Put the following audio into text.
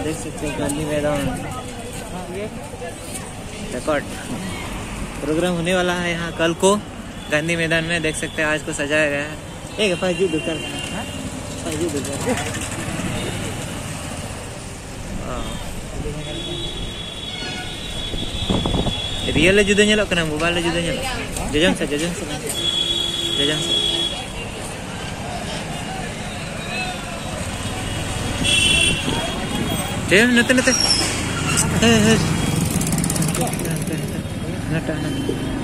देख सकते हो गांधी मैदान रिकॉर्ड प्रोग्राम होने वाला है यहाँ कल को गांधी मैदान में। देख सकते हैं आज को सजाया गया है। एक फाजी दुकान रियल ले जुदा nyelok kena मोबाइल ले जुदा nyelok jajang sa nate